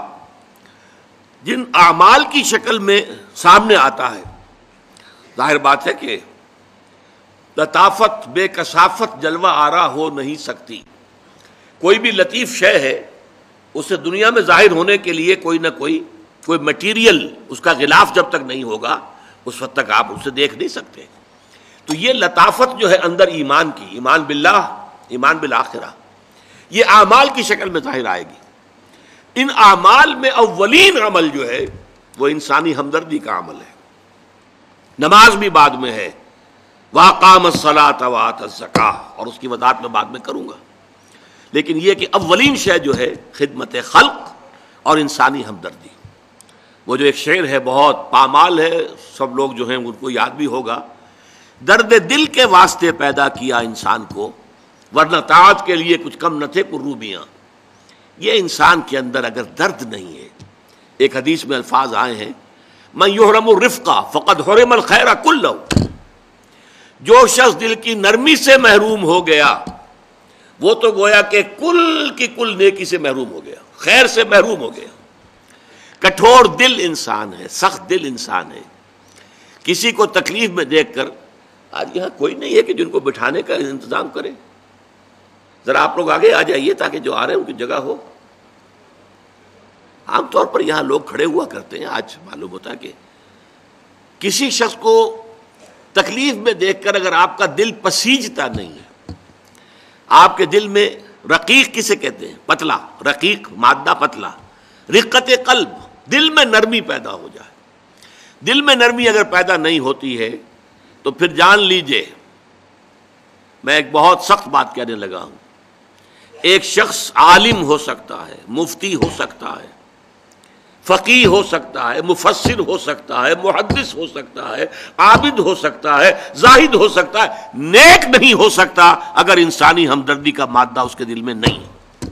جن اعمال کی شکل میں سامنے آتا ہے، ظاہر بات ہے کہ لطافت بے کثافت جلوہ آرا ہو نہیں سکتی۔ کوئی بھی لطیف شے ہے اسے دنیا میں ظاہر ہونے کے لیے کوئی نہ کوئی مٹیریل، اس کا غلاف جب تک نہیں ہوگا اس وقت تک آپ اسے دیکھ نہیں سکتے۔ تو یہ لطافت جو ہے اندر ایمان کی، ایمان باللہ، ایمان بالآخرہ، یہ اعمال کی شکل میں ظاہر آئے گی۔ ان اعمال میں اولین عمل جو ہے وہ انسانی ہمدردی کا عمل ہے، نماز بھی بعد میں ہے، وَأَقَامَ الصَّلَاةَ وَآتَى الزَّكَاةَ، اور اس کی وضاحت میں بعد میں کروں گا، لیکن یہ کہ اولین شے جو ہے خدمت خلق اور انسانی ہمدردی۔ وہ جو ایک شعر ہے بہت پامال ہے، سب لوگ جو ہیں ان کو یاد بھی ہوگا، درد دل کے واسطے پیدا کیا انسان کو، ورنہ طاعت کے لیے کچھ کم نہ تھے قروبیاں۔ یہ انسان کے اندر اگر درد نہیں ہے، ایک حدیث میں الفاظ آئے ہیں، من یحرم الرفق فقد حرم الخیر کلہ، جو شخص دل کی نرمی سے محروم ہو گیا وہ تو گویا کہ کل کی کل نیکی سے محروم ہو گیا، خیر سے محروم ہو گیا۔ کٹھور دل انسان ہے، سخت دل انسان ہے، کسی کو تکلیف میں دیکھ کر، آج یہاں کوئی نہیں ہے کہ جن کو بٹھانے کا انتظام کرے، ذرا آپ لوگ آگے آ جائیے تاکہ جو آ رہے ہیں ان کی جگہ ہو۔ عام طور پر یہاں لوگ کھڑے ہوا کرتے ہیں، آج معلوم ہوتا ہے کہ کسی شخص کو تکلیف میں دیکھ کر اگر آپ کا دل پسیجتا نہیں ہے، آپ کے دل میں رقیق کسے کہتے ہیں؟ پتلا، رقیق مادہ پتلا، رقت قلب، دل میں نرمی پیدا ہو جائے۔ دل میں نرمی اگر پیدا نہیں ہوتی ہے تو پھر جان لیجئے، میں ایک بہت سخت بات کہنے لگا ہوں، ایک شخص عالم ہو سکتا ہے، مفتی ہو سکتا ہے، فقیہ ہو سکتا ہے، مفسر ہو سکتا ہے، محدث ہو سکتا ہے، عابد ہو سکتا ہے، زاہد ہو سکتا ہے، نیک نہیں ہو سکتا اگر انسانی ہمدردی کا مادہ اس کے دل میں نہیں۔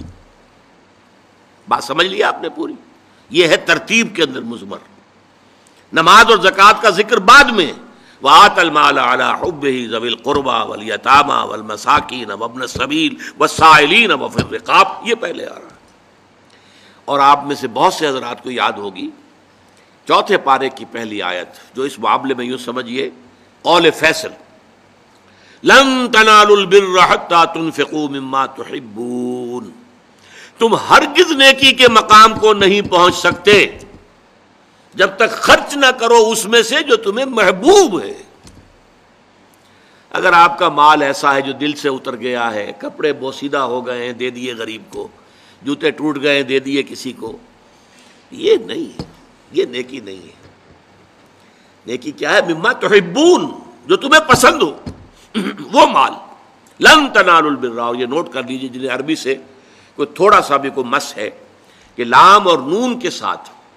بات سمجھ لیا آپ نے پوری؟ یہ ہے ترتیب کے اندر مضمر۔ نماز اور زکوٰۃ کا ذکر بعد میں، وَآتَى الْمَالَ عَلَىٰ حُبِّهِ ذَوِي الْقُرْبَىٰ وَالْيَتَامَىٰ وَالْمَسَاكِينَ وَابْنَ السَّبِيلِ وَالسَّائِلِينَ وَفِي الرِّقَابِ، یہ پہلے آ رہا ہے۔ اور آپ میں سے بہت سے حضرات کو یاد ہوگی چوتھے پارے کی پہلی آیت، جو اس معاملے میں یوں سمجھیے قول فیصل، لَن تَنَالُوا الْبِرَّ حَتَّىٰ تُنْفِقُوا مِمَّا تُحِبُّونَ، تم ہرگز نیکی کے مقام کو نہیں پہنچ سکتے جب تک خرچ نہ کرو اس میں سے جو تمہیں محبوب ہے۔ اگر آپ کا مال ایسا ہے جو دل سے اتر گیا ہے، کپڑے بوسیدہ ہو گئے ہیں دے دیے غریب کو، جوتے ٹوٹ گئے دے دیے کسی کو، یہ نہیں ہے، یہ نیکی نہیں ہے۔ نیکی کیا ہے؟ مما تحبون، جو تمہیں پسند ہو وہ مال۔ لن تنالوا البر، اور یہ نوٹ کر لیجیے جنہیں عربی سے کوئی تھوڑا سا بھی کوئی مس ہے کہ لام اور نون کے ساتھ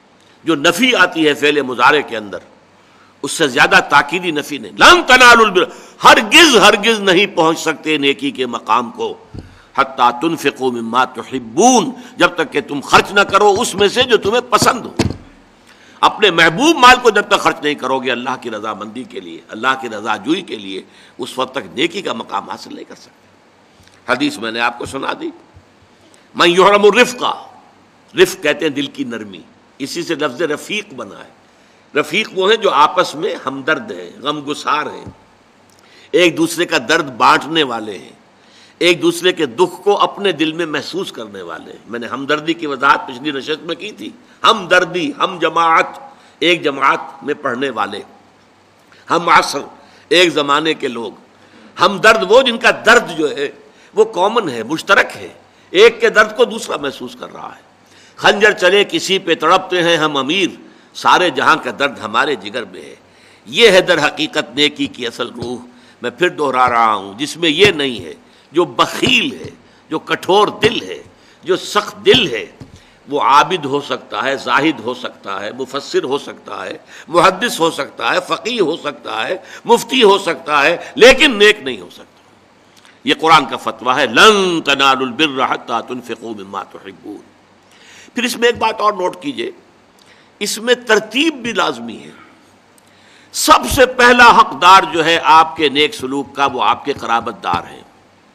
جو نفی آتی ہے فعل مضارع کے اندر، اس سے زیادہ تاکیدی نفی نہیں. لن تنالوا البر، ہرگز نہیں پہنچ سکتے نیکی کے مقام کو، حتی تنفقوا مما تحبون، جب تک کہ تم خرچ نہ کرو اس میں سے جو تمہیں پسند ہو. اپنے محبوب مال کو جب تک خرچ نہیں کرو گے اللہ کی رضا مندی کے لیے، اللہ کی رضا جوئی کے لیے، اس وقت تک نیکی کا مقام حاصل نہیں کر سکتے. حدیث میں نے آپ کو سنا دی. من یحرم الرفق، رفق کہتے ہیں دل کی نرمی، اسی سے لفظ رفیق بنا ہے. رفیق وہ ہیں جو آپس میں ہمدرد ہیں، غم گسار ہیں، ایک دوسرے کا درد بانٹنے والے ہیں، ایک دوسرے کے دکھ کو اپنے دل میں محسوس کرنے والے ہیں. میں نے ہمدردی کی وضاحت پچھلی نشست میں کی تھی. ہمدردی، ہم جماعت، ایک جماعت میں پڑھنے والے، ہم عصر، ایک زمانے کے لوگ. ہمدرد وہ جن کا درد جو ہے وہ کامن ہے، مشترک ہے، ایک کے درد کو دوسرا محسوس کر رہا ہے. خنجر چلے کسی پہ تڑپتے ہیں ہم امیر، سارے جہاں کا درد ہمارے جگر میں ہے. یہ ہے در حقیقت نیکی کی اصل روح. میں پھر دوہرا رہا ہوں، جس میں یہ نہیں ہے. جو بخیل ہے، جو کٹھور دل ہے، جو سخت دل ہے، وہ عابد ہو سکتا ہے، زاہد ہو سکتا ہے، مفسر ہو سکتا ہے، محدث ہو سکتا ہے، فقیہ ہو سکتا ہے، مفتی ہو سکتا ہے، لیکن نیک نہیں ہو سکتا. یہ قرآن کا فتویٰ ہے، لن تنالوا البر حتی تنفقوا مما تحبون. پھر اس میں ایک بات اور نوٹ کیجئے، اس میں ترتیب بھی لازمی ہے. سب سے پہلا حقدار جو ہے آپ کے نیک سلوک کا وہ آپ کے قرابت دار ہیں.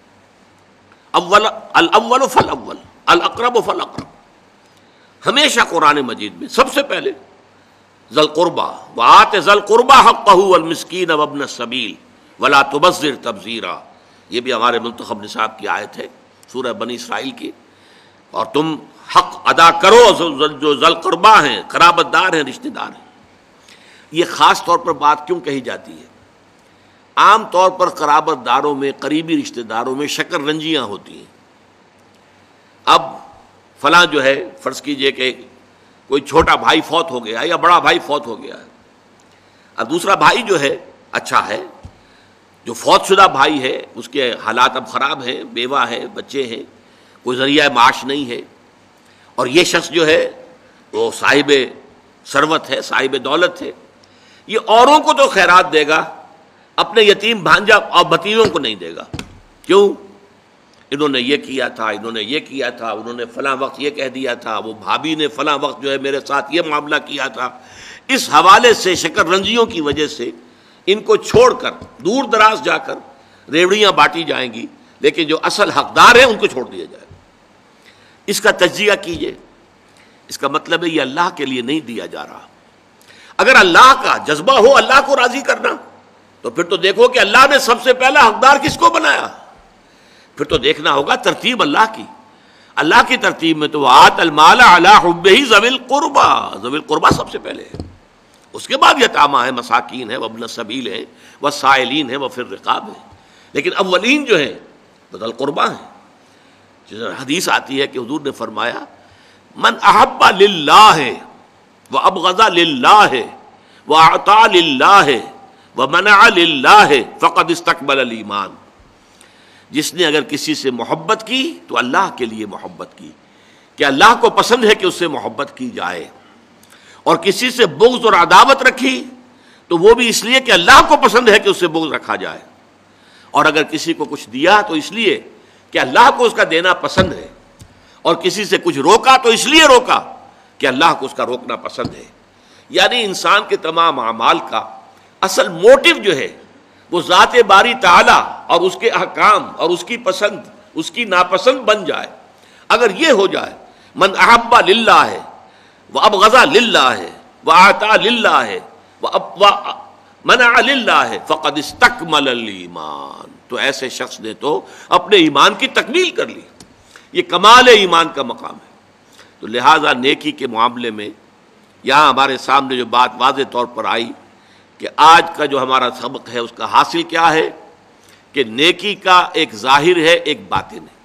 الاول فالاول، الاقرب فالاقرب. ہمیشہ قرآن مجید میں سب سے پہلے ذی القربی وآت ذی القربی حقہ والمسکین وابن السبیل ولا تبذر تبذیرا. یہ بھی ہمارے منتخب نصاب کی آیت ہے سورہ بنی اسرائیل کی. اور تم حق ادا کرو جو ذی القربی ہیں، قرابت دار ہیں، رشتہ دار ہیں. یہ خاص طور پر بات کیوں کہی جاتی ہے؟ عام طور پر قرابت داروں میں، قریبی رشتہ داروں میں شکر رنجیاں ہوتی ہیں. اب فلاں جو ہے، فرض کیجئے کہ کوئی چھوٹا بھائی فوت ہو گیا یا بڑا بھائی فوت ہو گیا ہے. اب دوسرا بھائی جو ہے اچھا ہے، جو فوت شدہ بھائی ہے اس کے حالات اب خراب ہیں، بیوہ ہے، بچے ہیں، کوئی ذریعہ معاش نہیں ہے. اور یہ شخص جو ہے وہ صاحب ثروت ہے، صاحب دولت ہے. یہ اوروں کو تو خیرات دے گا، اپنے یتیم بھانجا اور بھتیجوں کو نہیں دے گا. کیوں؟ انہوں نے یہ کیا تھا، انہوں نے یہ کیا تھا، انہوں نے فلاں وقت یہ کہہ دیا تھا، وہ بھابھی نے فلاں وقت جو ہے میرے ساتھ یہ معاملہ کیا تھا. اس حوالے سے شکر رنجیوں کی وجہ سے ان کو چھوڑ کر دور دراز جا کر ریوڑیاں بانٹی جائیں گی، لیکن جو اصل حقدار ہیں ان کو چھوڑ دیا جائے. اس کا تجزیہ کیجئے. اس کا مطلب ہے یہ اللہ کے لیے نہیں دیا جا رہا. اگر اللہ کا جذبہ ہو اللہ کو راضی کرنا، تو پھر تو دیکھو کہ اللہ نے سب سے پہلا حقدار کس کو بنایا. پھر تو دیکھنا ہوگا ترتیب اللہ کی. اللہ کی ترتیب میں تو آت المال علی حبہ ذوی القربى، ذوی القربى سب سے پہلے ہے. اس کے بعد یتامى ہیں، مساکین ہیں، وابن السبیل ہیں، والسائلین ہیں، وفی الرقاب ہیں. لیکن اولین جو ہیں ذوی القربى ہیں. حدیث آتی ہے کہ حضور نے فرمایا من احب للہ وابغض للہ واعطى للہ ومنع للہ فقد استقبل الایمان. جس نے اگر کسی سے محبت کی تو اللہ کے لیے محبت کی، کہ اللہ کو پسند ہے کہ اس سے محبت کی جائے. اور کسی سے بغض اور عداوت رکھی تو وہ بھی اس لیے کہ اللہ کو پسند ہے کہ اس سے بغض رکھا جائے. اور اگر کسی کو کچھ دیا تو اس لیے کہ اللہ کو اس کا دینا پسند ہے. اور کسی سے کچھ روکا تو اس لیے روکا کہ اللہ کو اس کا روکنا پسند ہے. یعنی انسان کے تمام اعمال کا اصل موٹو جو ہے وہ ذات باری تعالی اور اس کے احکام اور اس کی پسند، اس کی ناپسند بن جائے. اگر یہ ہو جائے من احب للہ ہے وابغض للہ ہے واعطى للہ ہے ومنع للہ ہے فقد استکمل الایمان، تو ایسے شخص نے تو اپنے ایمان کی تکمیل کر لی. یہ کمال ایمان کا مقام ہے. تو لہذا نیکی کے معاملے میں یہاں ہمارے سامنے جو بات واضح طور پر آئی کہ آج کا جو ہمارا سبق ہے اس کا حاصل کیا ہے کہ نیکی کا ایک ظاہر ہے، ایک باطن ہے.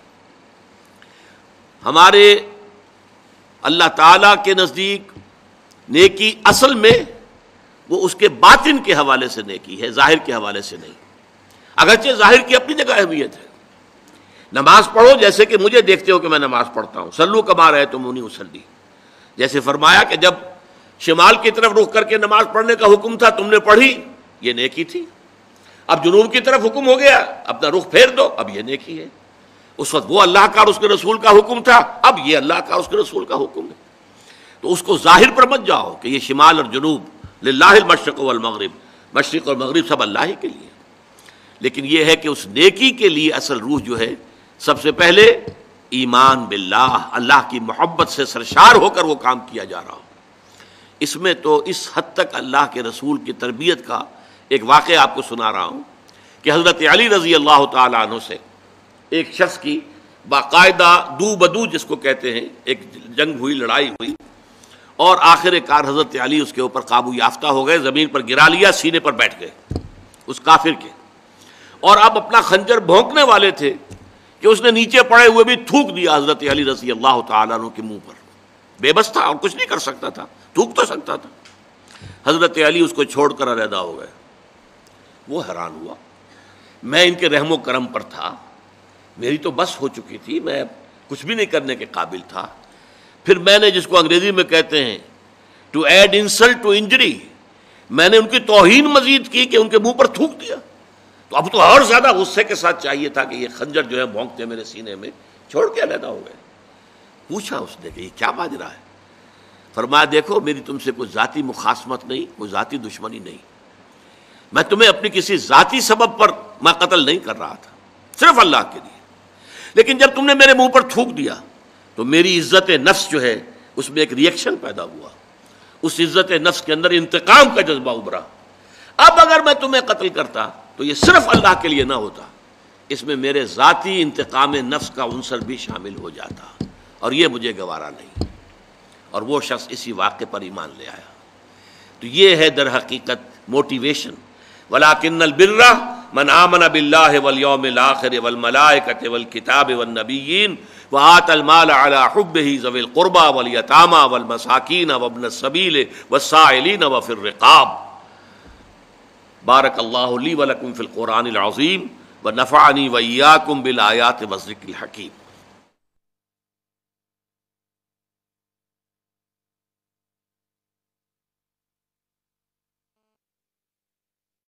ہمارے اللہ تعالیٰ کے نزدیک نیکی اصل میں وہ اس کے باطن کے حوالے سے نیکی ہے، ظاہر کے حوالے سے نہیں. اگرچہ ظاہر کی اپنی جگہ اہمیت ہے. نماز پڑھو جیسے کہ مجھے دیکھتے ہو کہ میں نماز پڑھتا ہوں، صلو کما رأیتمونی اصلی. جیسے فرمایا کہ جب شمال کی طرف رخ کر کے نماز پڑھنے کا حکم تھا، تم نے پڑھی، یہ نیکی تھی۔ اب جنوب کی طرف حکم ہو گیا، اپنا رخ پھیر دو، اب یہ نیکی ہے۔ اس وقت وہ اللہ کا اور اس کے رسول کا حکم تھا، اب یہ اللہ کا اور اس کے رسول کا حکم ہے۔ تو اس کو ظاہر پر مت جاؤ کہ یہ شمال اور جنوب للہ المشرق والمغرب، مشرق اور مغرب سب اللہ ہی کے لیے، لیکن یہ ہے کہ اس نیکی کے لیے اصل روح جو ہے سب سے پہلے ایمان باللہ، اللہ کی محبت سے سرشار ہو کر وہ کام کیا جا رہا ہو۔ اس میں تو اس حد تک اللہ کے رسول کی تربیت کا ایک واقعہ آپ کو سنا رہا ہوں کہ حضرت علی رضی اللہ تعالیٰ عنہ سے ایک شخص کی باقاعدہ دو بدو جس کو کہتے ہیں ایک جنگ ہوئی، لڑائی ہوئی، اور آخر کار حضرت علی اس کے اوپر قابو یافتہ ہو گئے، زمین پر گرا لیا، سینے پر بیٹھ گئے اس کافر کے، اور اب اپنا خنجر بھونکنے والے تھے کہ اس نے نیچے پڑے ہوئے بھی تھوک دیا حضرت علی رضی اللہ تعالیٰ عنہ کے منہ پر۔ بے بس تھا اور کچھ نہیں کر سکتا تھا، تھوک تو سکتا تھا۔ حضرت علی اس کو چھوڑ کر علیحدہ ہو گئے۔ وہ حیران ہوا، میں ان کے رحم و کرم پر تھا، میری تو بس ہو چکی تھی، میں کچھ بھی نہیں کرنے کے قابل تھا، پھر میں نے جس کو انگریزی میں کہتے ہیں to add insult to injury, میں نے ان کی توہین مزید کی کہ ان کے منہ پر تھوک دیا، تو اب تو اور زیادہ غصے کے ساتھ چاہیے تھا کہ یہ خنجر جو ہے بھونکتے میرے سینے میں، چھوڑ کے علیحدہ ہو گئے۔ پوچھا اس نے کہ یہ کیا ماجرا ہے؟ فرمایا دیکھو میری تم سے کوئی ذاتی مخاصمت نہیں، کوئی ذاتی دشمنی نہیں، میں تمہیں اپنی کسی ذاتی سبب پر میں قتل نہیں کر رہا تھا، صرف اللہ کے لیے، لیکن جب تم نے میرے منہ پر تھوک دیا تو میری عزت نفس جو ہے اس میں ایک ری ایکشن پیدا ہوا، اس عزت نفس کے اندر انتقام کا جذبہ ابھرا۔ اب اگر میں تمہیں قتل کرتا تو یہ صرف اللہ کے لیے نہ ہوتا، اس میں میرے ذاتی انتقام نفس کا عنصر بھی شامل ہو جاتا، اور یہ مجھے گوارا نہیں۔ اور وہ شخص اسی واقعے پر ایمان لے آیا۔ تو یہ ہے در حقیقت موٹیویشن۔ وَلَٰكِنَّ الْبِرَّ مَنْ آمَنَ بِاللَّهِ وَالْيَوْمِ الْآخِرِ وَالْمَلَائِكَةِ وَالْكِتَابِ وَالنَّبِيِّينَ وَآتَى الْمَالَ عَلَىٰ حُبِّهِ ذَوِي الْقُرْبَىٰ وَالْيَتَامَىٰ وَالْمَسَاكِينَ وَابْنَ السَّبِيلِ وَالسَّائِلِينَ وَفِي الرِّقَابِ۔ بارك الله لي ولكم في القرآن العظيم ونفعني وإياكم بالآيات والذكر الحكيم۔